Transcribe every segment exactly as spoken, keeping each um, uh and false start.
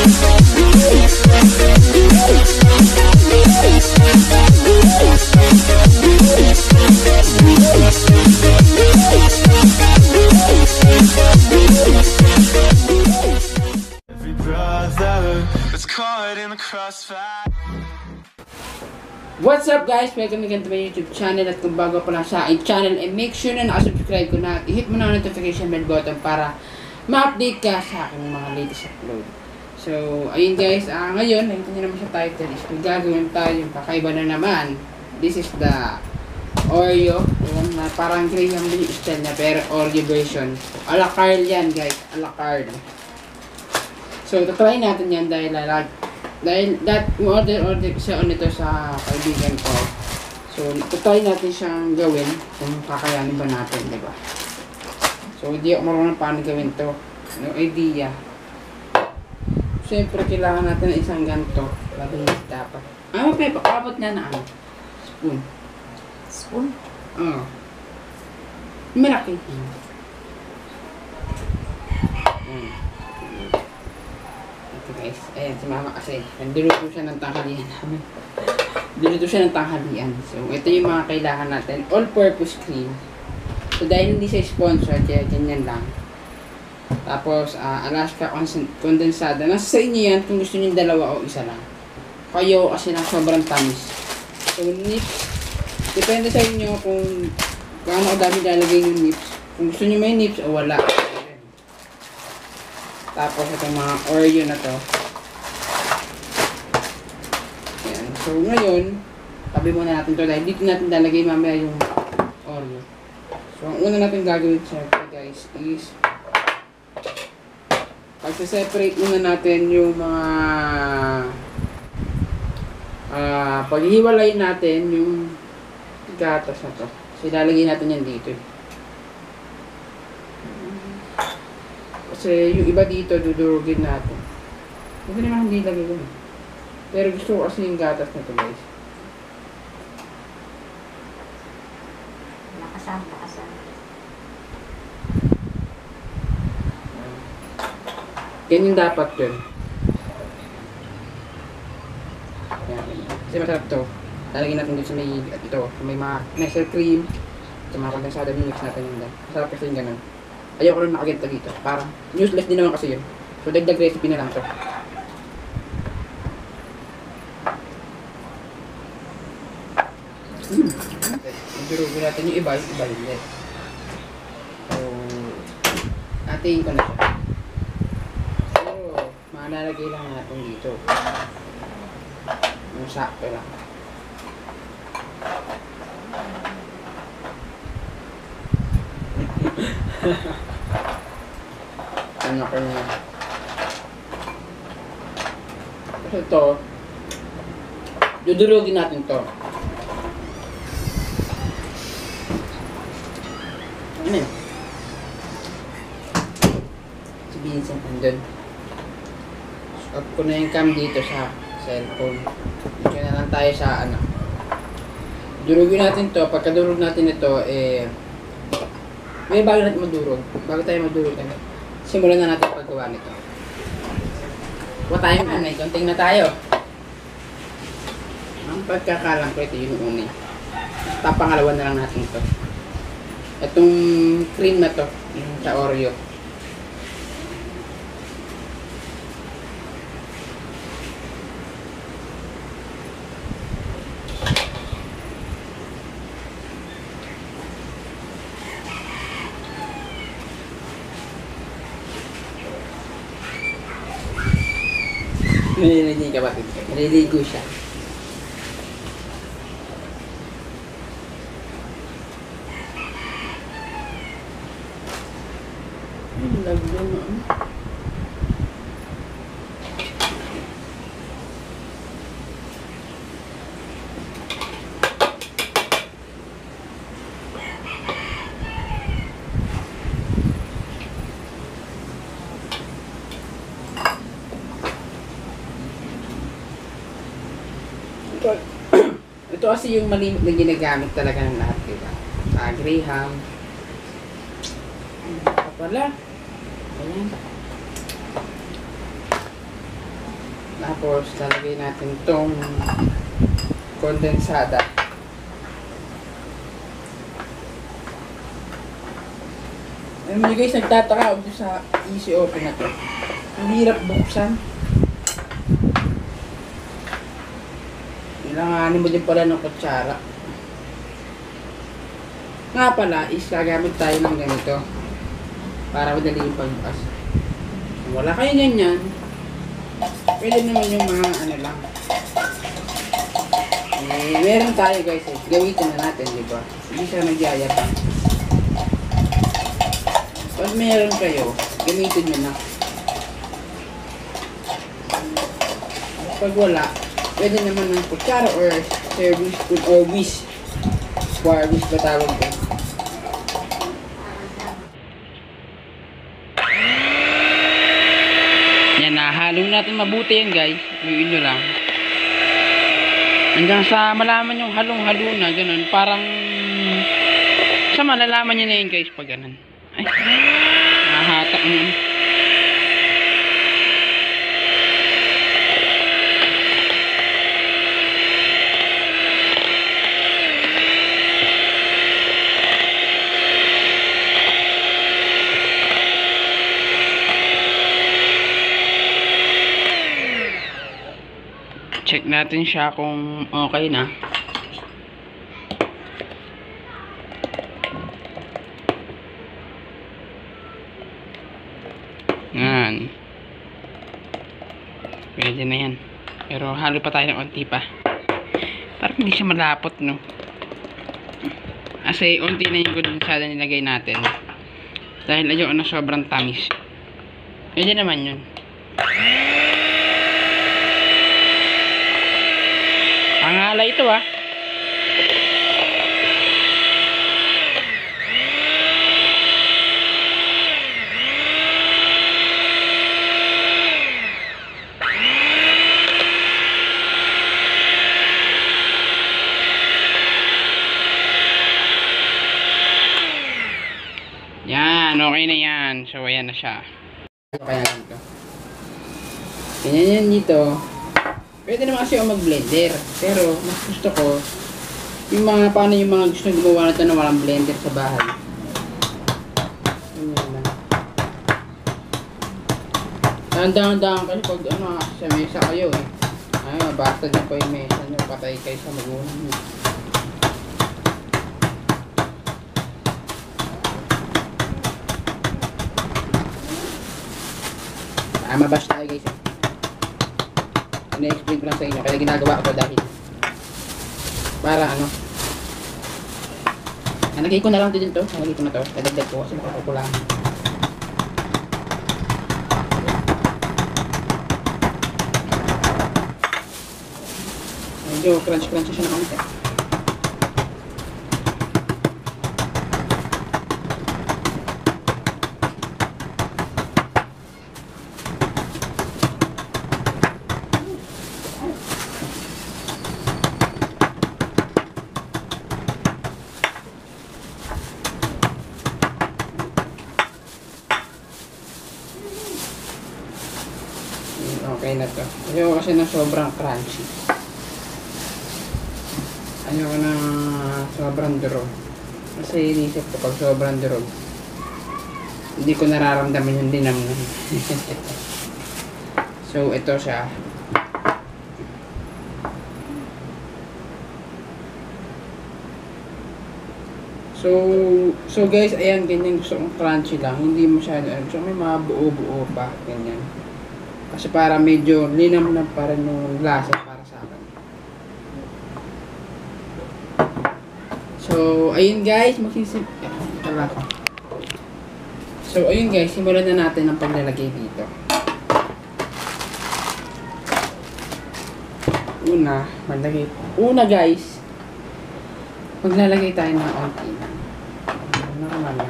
What's up guys? Welcome again to my YouTube channel. At kung bago pa lang sa aking channel, eh, make sure na nakasubscribe ko na at i-hit mo na ang notification bell button para ma-update ka sa aking mga latest upload. So, ayun guys, uh, ngayon, nakita nyo naman sa title is may gagawin tayo, kakaiba na naman. This is the Oreo. Ayan, na parang Graham din yung style na pero Oreo version. A la carte yan guys, a la carte. So, tatry natin yan dahil lalag. Dahil that order order siya on ito sa kaibigan ko. So, try natin siyang gawin kung kakayanin ba natin, di ba? So, hindi ako marunong paano gawin to. No idea. Siyempre, kailangan natin ng isang ganito. Mabilis dapat. Ah, Pepa, kapot na na ano? Spoon. Spoon? Oo. Malaki. Hmm. Guys, ayan si mama kasi nagdiluto siya ng tanghalian namin. Diluto siya ng tanghalian. So, ito yung mga kailangan natin. All-purpose cream. So, dahil hindi siya sponsor, kaya ganyan lang. Tapos, uh, Alaska condensada. Nasa sa inyo yan kung gusto niyo dalawa o isa lang. Kayo kasi lang sobrang tamis. So, nips. Depende sa inyo kung gaano kadami lalagay yung nips. Kung gusto niyo may nips o wala. Tapos itong mga Oreo na to. Ayan. So ngayon, tabi muna natin to dahil dito natin lalagay mamaya yung Oreo. So ang una natin gagawin syempre guys is pagsa-separate muna natin yung mga uh, paghihiwalay natin yung gatas na to. So ilalagay natin yan dito. Kasi yung iba dito, dudurugin natin. Hindi naman hindi lagay yun. Pero gusto ko kasi yung gatas na ito guys. Nakasama, nakasama. Ganyan dapat yun. Kasi masarap ito. Lalagyan natin dito sa may, at ito, may mga Nestle cream. Sa mga kondensada, mix natin yung dahil. Masarap kasi yung ganun. Ayoko rin nakaganto dito. Parang useless din naman kasi yun. So, dagdag recipe na lang ito. Hmm. Durugin natin yung iba, yung iba hindi. So, ating ko na siya. So, malalagay lang natin dito. Yung sakto lang. Ano ka niya? Kasi ito, dudurugin natin to. Ano yun? Si Vincent nandun. Stop ko na yung cam dito sa cellphone. Dito na lang tayo sa ano. Durugin natin to. Pagkadurog natin ito, eh, may bago natin madurog. Bago tayo madurog, ano, simulan na natin paggawa nito. What time na? May konting na tayo. Ang pagkakalang ko, ito yung una. Tapangalawan na lang natin ito. Itong cream na to, yung sa Oreo. Naliligo ka ba? Naliligo siya. Ang lagyan mo. Ito, ito kasi yung malimit na ginagamit talaga ng lahat, diba? Sa Graham. Ano pa pala? Ayan. Tapos, lalagay natin tong kondensada. Alam mo guys, nagtataka ako sa easy open na to. Ang hirap buksan. Kailanganin mo din pala ng kutsara. Nga pala, is gagamit tayo ng ganito para madali yung pagbukas. Kung wala kayo ganyan, pwede naman yung mga ano lang. Eh, meron tayo guys eh. Gamitin na natin, di ba? Hindi siya nagyayabang. Pag meron kayo, gamitin nyo na. Pag wala, pwede naman ng kutsara or service spoon or whisk. Or whisk ba tawag ko? Yan, nahalo natin mabuti yan guys. Iuin nyo lang. Hanggang sa malaman yung halong-halo na, ganun. Parang sa malalaman nyo na yun guys pag ganun. Ay, nahatak mo. Check natin siya kung okay na. Yan. Pwede na yan. Pero halo pa tayo ng unti pa. Parang hindi siya malapot, no? Kasi unti na yung kondensada nilagay natin. Dahil ayaw na sobrang tamis. Pwede naman yun. Pangala ito ah. Yan, okay na yan. So, ayan na siya. Kaya lang ito. Ganyan yan dito. Pwede naman kasi ako mag-blender. Pero, mas gusto ko, yung mga, paano yung mga gusto gumawa na ito na walang blender sa bahay. Ganyan lang. Dahan-dahan kasi pag ano, sa mesa kayo eh. Ay, basta na po yung mesa nyo. Patay kayo sa magulang nyo. Ah, mabash tayo guys. Ina-explain ko lang sa inyo. Kaya ginagawa ko dahil para ano. Nalagay ko na lang din to. Nalagay ko na to. Dadagdag ko kasi makakulang. Medyo crunch-crunch siya na kaunti. Okay na to. Ayaw kasi na sobrang crunchy. Ayaw na sobrang durog. Kasi inisip ko pag sobrang durog, hindi ko nararamdaman yung dinamnan. So, ito siya. So, so guys, ayan, ganyan gusto kong crunchy lang. Hindi masyado. Gusto ko may mga buo-buo pa. Ganyan. Kasi para medyo linam na para yung lasa para sa akin. So, ayun guys, magsisim... Ito lang ako. So, ayun guys, simulan na natin ang paglalagay dito. Una, maglagay. Una guys, maglalagay tayo ng onti. Normal lang.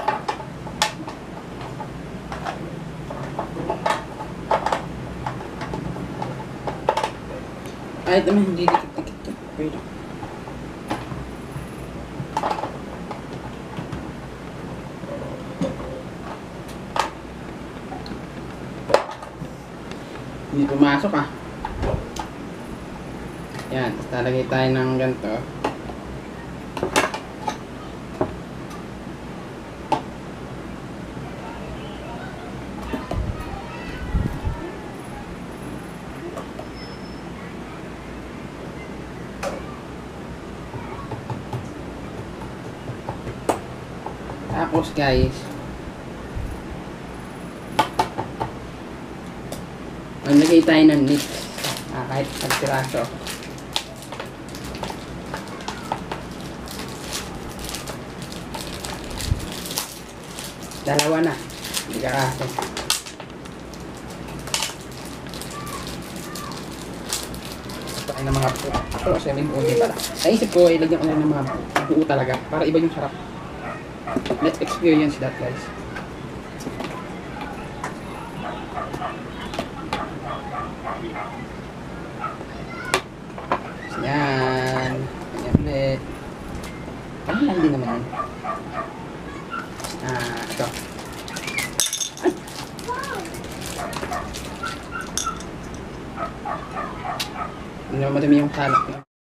Kahit naman hindi dikit-dikit. Wait lang. Hindi pumasok ah. Yan, tapos lalagay tayo ng ganito. Tapos guys, maglagay tayo ng mix. Ah, kahit pagpiraso. Dalawa na. Hindi ka kaso. Ito ay ng mga buo. Pero seven buo pala. Naisip ko, ilagyan ko na ng mga buo talaga. Para iba yung sarap. Let's experience that, guys. Yan. Yan ulit. Ano lang din naman yan. Ah, ito. Ay. Hindi naman madami yung salak.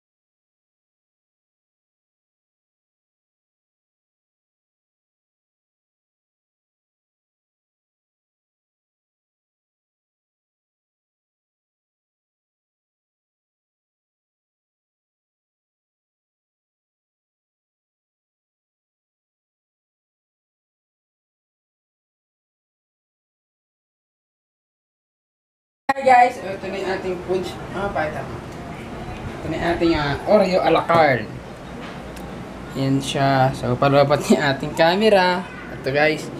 Hi guys, ito na yung ating food. Ah, pakita mo. Ito na yung ating uh, Oreo a la carte. Yan siya. So, palapat ni ating camera. Ito guys.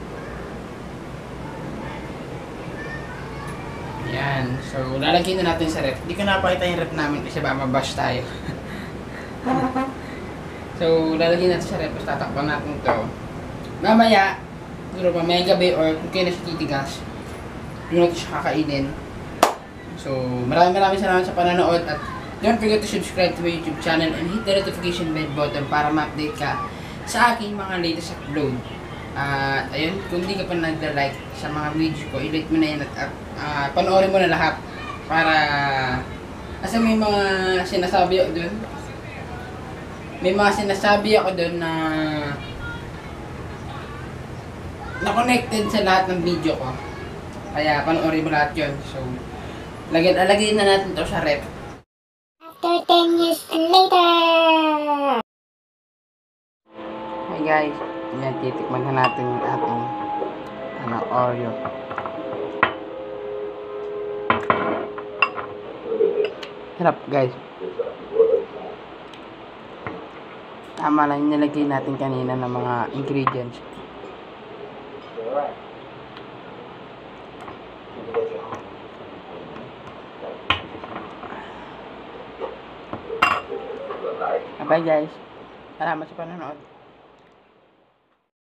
Yan. So, lalagyan na natin sa ref. Hindi ko napakita yung ref namin kasi ba mabash tayo. So, lalagyan natin sa ref. Tapos tatakpan natin ito. Mamaya, siguro pa may gabi or kung kailan siya titigas, doon natin siya kakainin. So, maraming maraming salamat sa panonood at don't forget to subscribe to my YouTube channel and hit the notification bell button para ma-update ka sa aking mga latest upload. At uh, ayun, kung hindi ka pa nag-like sa mga videos ko, i-like mo na yan at uh, panoorin mo na lahat para kasi may mga sinasabi ako dun. May mga sinasabi ako dun na na connected sa lahat ng video ko. Kaya panoorin mo lahat yun. So, lagyan, alagyan na natin ito sa rep. After ten years and later! Hey guys, yan, titikman na natin yung ating ano, Oreo. Sarap guys. Tama lang yung nilagay natin kanina ng mga ingredients. Bye guys. Salamat sa panonood.